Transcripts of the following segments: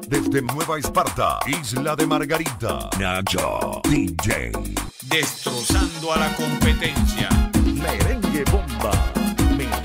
Desde Nueva Esparta, Isla de Margarita, Nacho DJ. Destrozando a la competencia. Merengue Bomba Mix.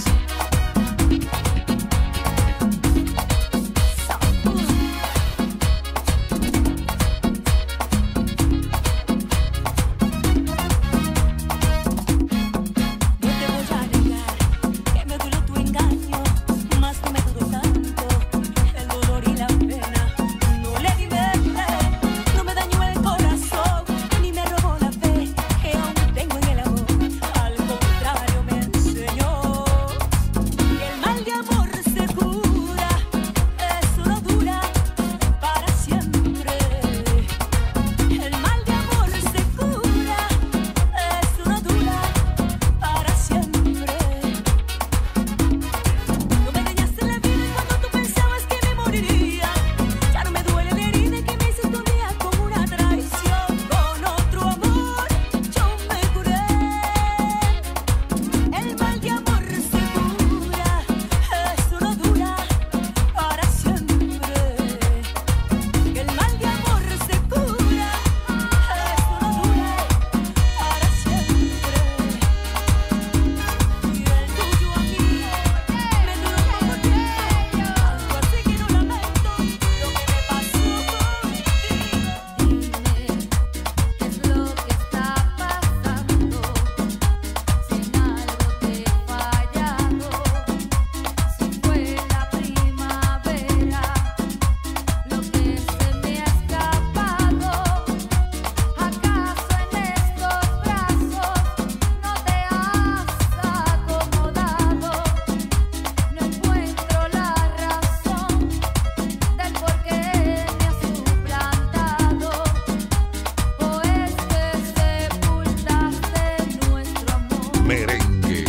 Merengue.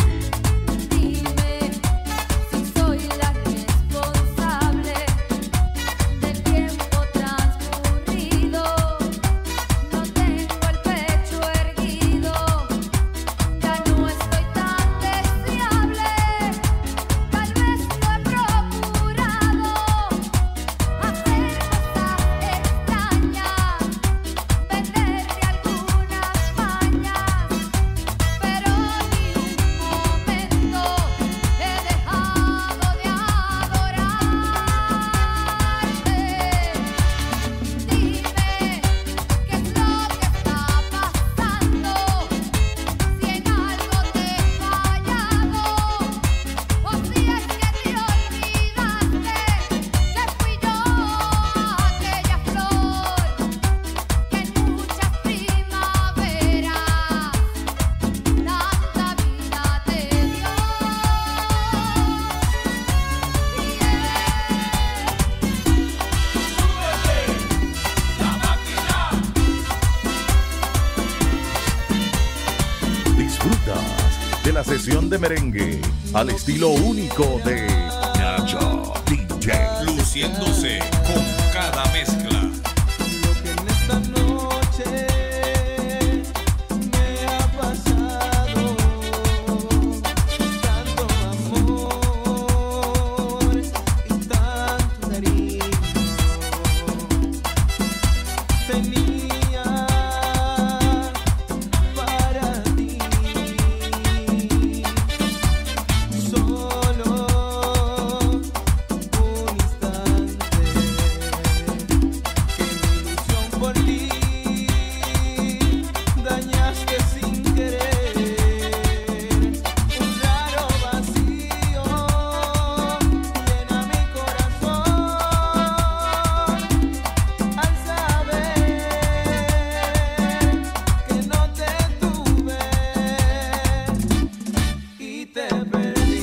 Dime si soy la responsable del tiempo transcurrido. No tengo el pecho erguido, ya no estoy tan deseable. Tal vez no he procurado hacer cosas extrañas, venderte algunas mañas, pero ni un momento he dejado de adorarte. Dime qué es lo que está pasando, si en algo te he fallado, o si es que te olvidaste que fui yo aquella flor que en muchas primaveras tanta vida te dio. Disfrutas de la sesión de merengue al estilo único de Nacho DJ. Luciéndose con cada mezcla. Lo que en esta noche me ha pasado, tanto amor y tanto cariño, tenía para ti, solo un instante. Que mi ilusión por ti dañaste sin querer, un raro vacío llena mi corazón al saber que no te tuve y te perdí.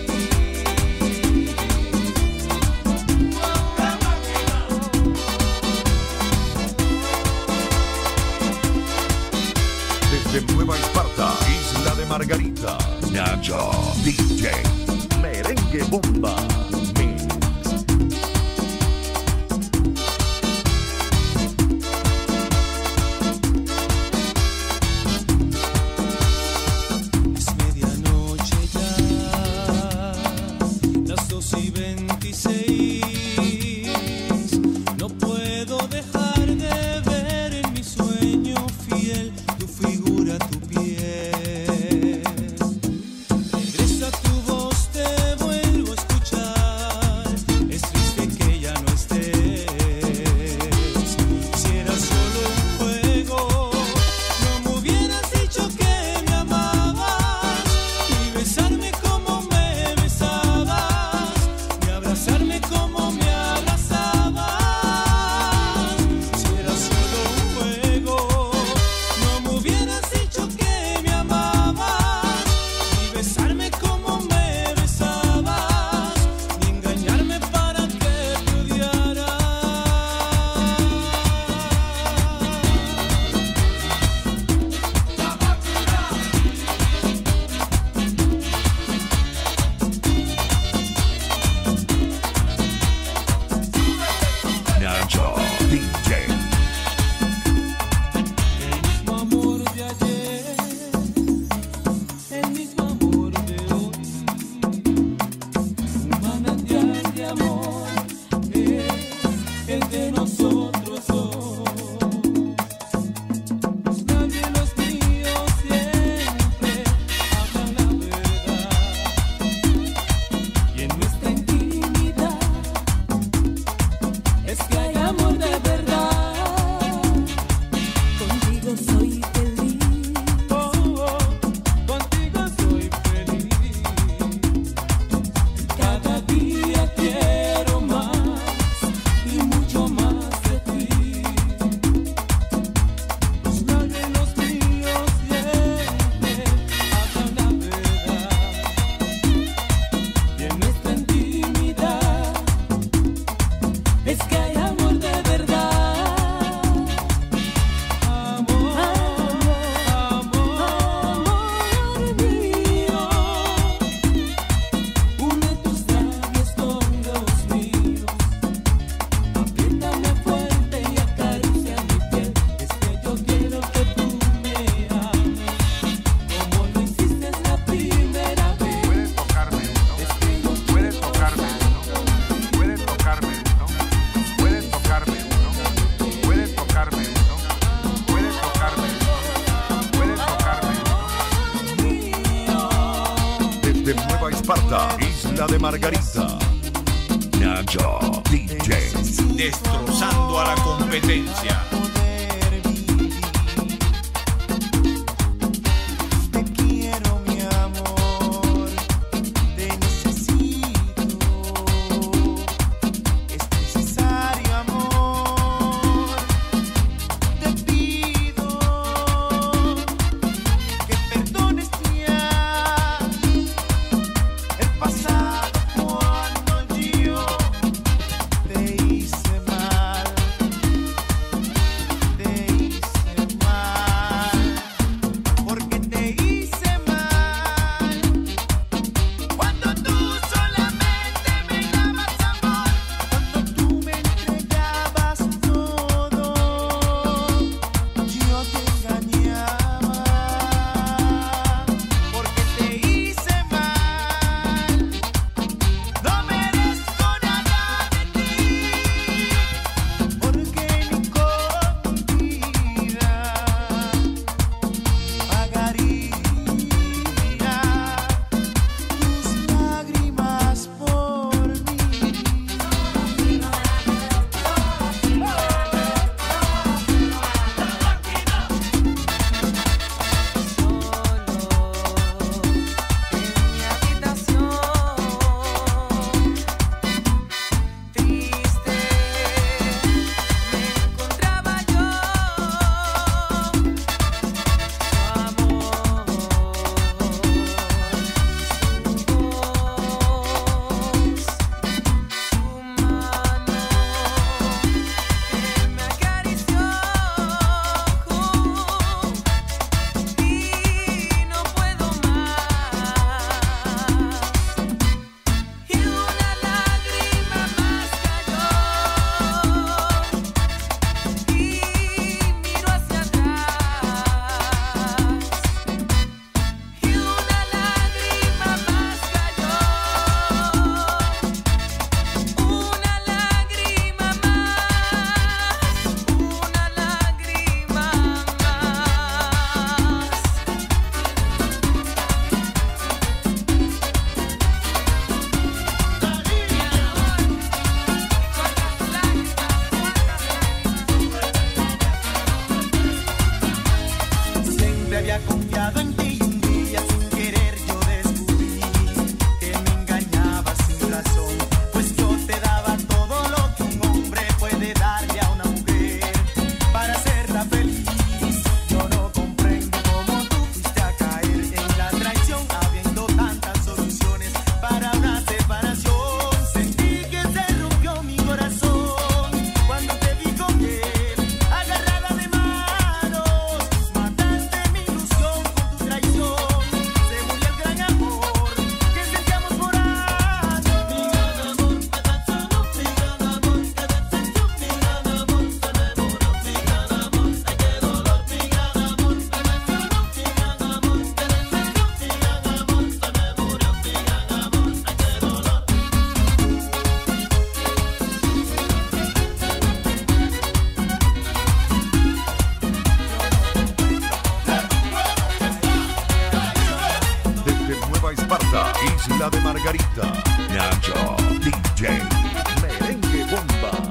Desde Nueva Esparta, Isla de Margarita, Nacho DJ. Merengue Bomba Mix. Es medianoche ya, las 2:26. Margarita. Nacho DJ. Destrozando a la competencia. Poder vivir. Te quiero, mi amor, te necesito. Es necesario, amor. Te pido que perdones ya el pasado cuando yo te hice mal, porque te hice mal. Cuando tú solamente me dabas amor, cuando tú me entregabas todo, yo te engañaba, porque te hice mal. No merezco nada de ti, porque ni con mi vida pagaría tus lágrimas por mí. Siempre había confiado en ti y un día sin querer yo descubrí que me engañabas sin razón, pues yo te daba todo lo que un hombre puede darle a una mujer para hacerla feliz. Yo no comprendo cómo tú fuiste a caer en la traición, habiendo tantas soluciones para una separación. Sentí que se rompió mi corazón cuando te vi con él, agarrada de manos. Mataste mi ilusión con tu traición. Se murió el gran amor que sentíamos por años. Mi gran amor, mi gran amor, mi gran amor, qué decepción. Mi gran amor, se me murió. Mi gran amor, ay qué dolor. Mi gran amor, me mencionó. Mi gran amor, qué decepción. Mi gran amor, se me murió. Mi gran amor, ay qué dolor. Desde Nueva Esparta, Isla de Margarita. Nacho DJ. Merengue bomba.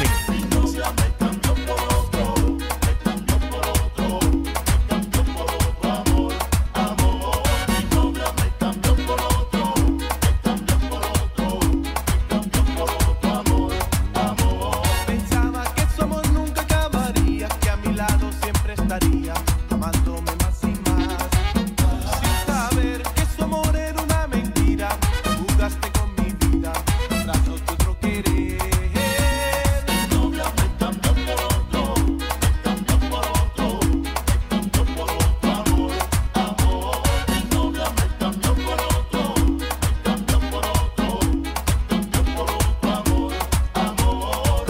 Pensaba que su amor nunca acabaría, que a mi lado siempre estaría, amándome más y más. Sin saber que su amor era una mentira, jugaste con mi vida, tras otro querer. Mi novia me cambió por otro, me cambió por otro, me cambió por otro amor, amor. Mi novia me cambió por otro, me cambió por otro, me cambió por otro amor, amor.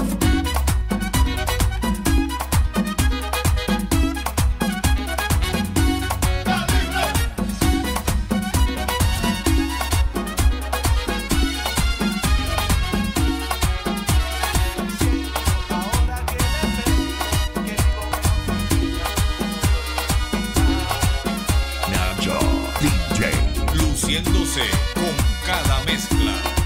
Ahora que le perdí, que vivo Nacho DJ. Luciéndose con cada mezcla.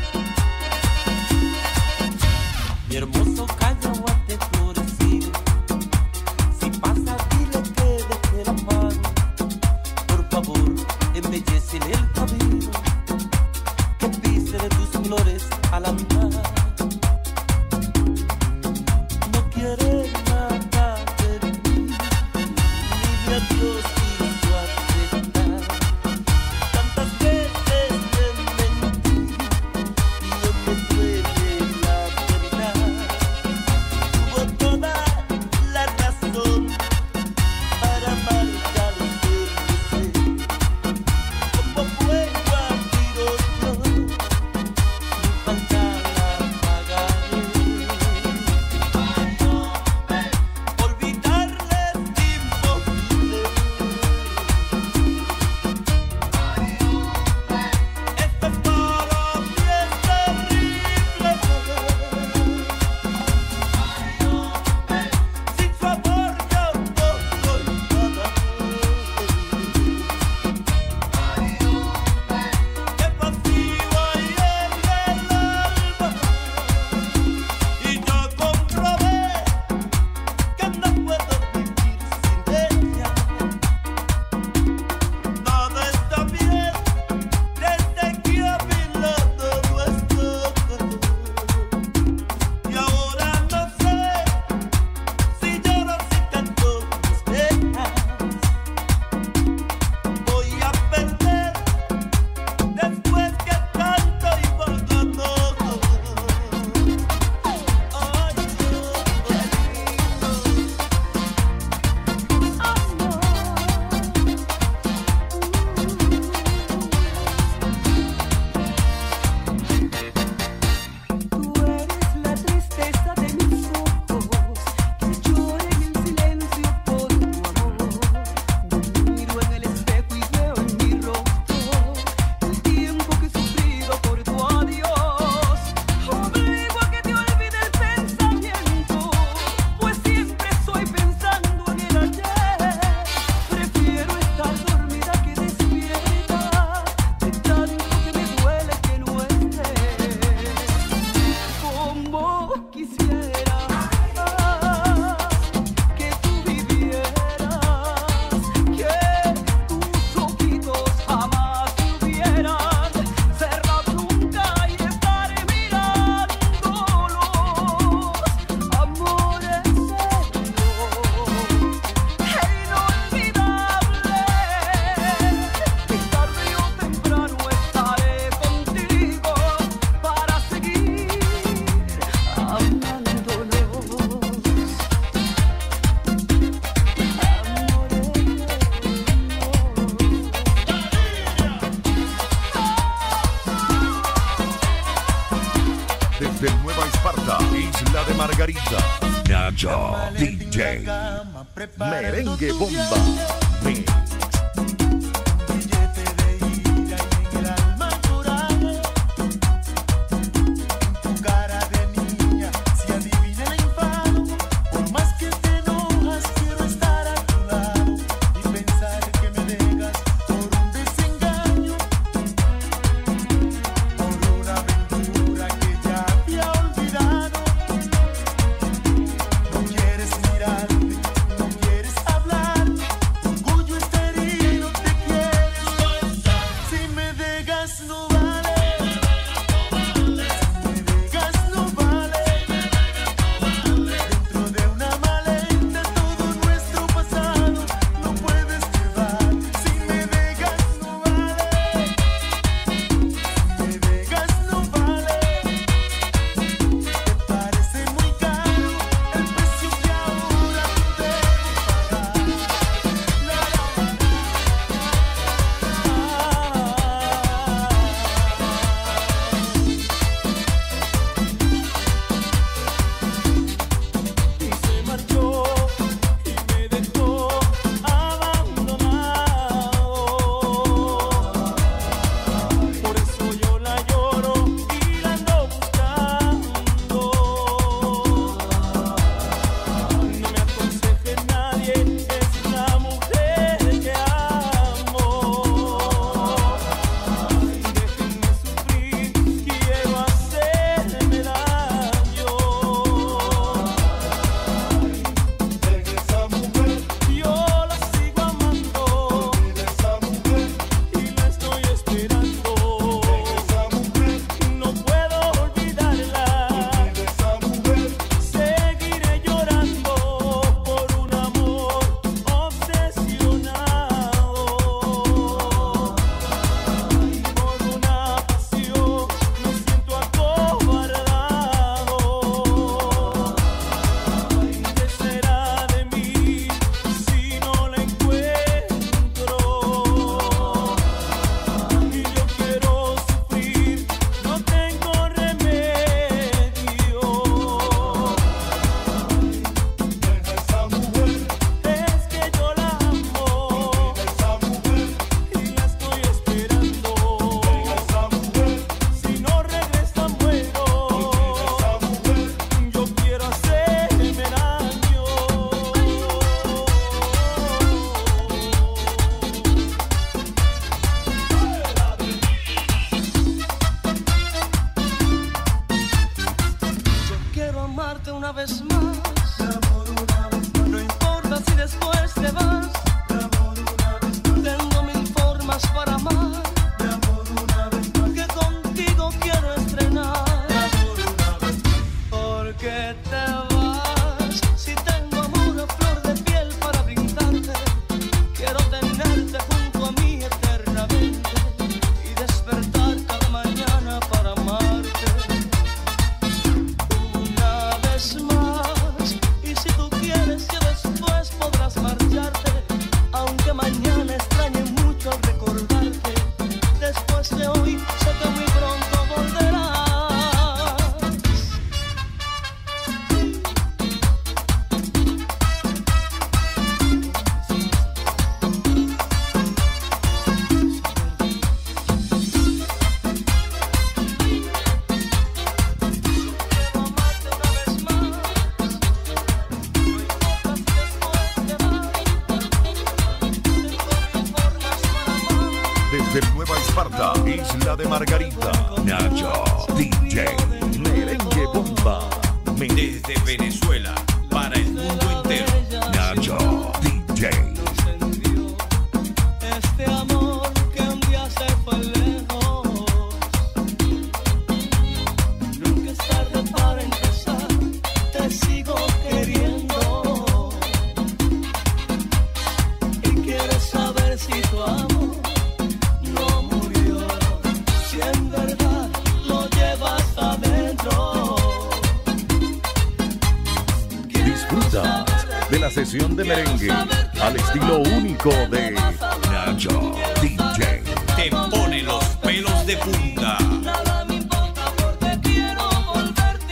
Desde Nueva Esparta, Isla de Margarita, Nacho DJ, Merengue Bomba, Mix. Billete de ira y en el alma coraje. Tu cara de niña, si adivina el enfado. Por más que te enojas, quiero estar a tu lado y pensar que me dejas por un desengaño, por una aventura que ya había olvidado. No quieres mirarme, no quieres hablar. Tu orgullo está herido, te quieres pasar. Si me dejas no vale. Si me dejas no vale. Dentro de una maleta todo nuestro pasado lo puedes llevar. Si me dejas no vale. Si me dejas no vale. Te parece muy caro el precio que ahora te debo pagar. Y se marchó y me dejó abandonado. Por eso yo la lloro y la ando buscando. No me aconseje nadie, es la mujer que amo. Déjenme sufrir, quiero hacerme daño. Esa mujer, yo la sigo amando. Esa mujer, y la estoy esperando. Esa mujer, no puedo olvidarla. Esa mujer, seguiré llorando por un amor obsesionado. Por una pasión me siento acobardado. ¿Qué será de mí si no la encuentro? Y yo quiero sufrir, no tengo remedio. Esa mujer, es que yo la amo. Esa mujer, y la estoy esperando. Esa mujer, si no regresa muero. Esa mujer, yo quiero hacerme daño. Yo quiero amarte una vez más. No importa si después te vas. Tengo mil formas para amar. Que contigo quiero estrenar. ¿Por qué te vas? Si tengo amor a flor de piel para brindarte. Quiero tenerte junto a mí eternamente y despertar cada mañana para amarte una vez más. Y si tú quieres, ya después podrás marcharte, aunque mañana extrañe mucho al recordarte. Después de hoy, sé que muy pronto volverás. Quiero amarte una vez más. No importa si después te vas. Tengo mil formas para amar. Desde Nueva Esparta, Isla de Margarita, Nacho DJ, Merengue Bomba, Mix. Desde Venezuela para el mundo entero. Nacho DJ. Encendió este amor que un día se fue lejos. Nunca es tarde para empezar, te sigo queriendo. Y quieres saber si tu amor no murió, si en verdad lo llevas adentro. Disfruta de la sesión de merengue al estilo único de Nacho DJ. Te pone los pelos de punta. Nada me importa porque quiero volverte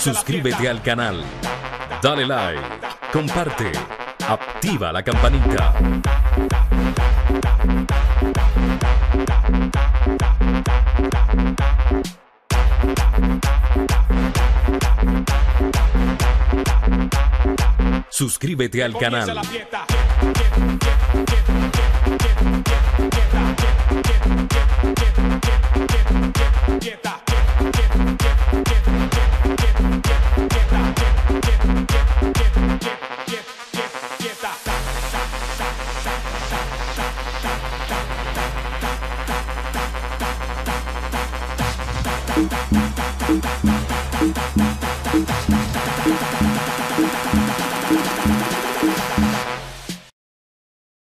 Suscríbete al canal, dale like, comparte, activa la campanita. Suscríbete al canal. Fiesta.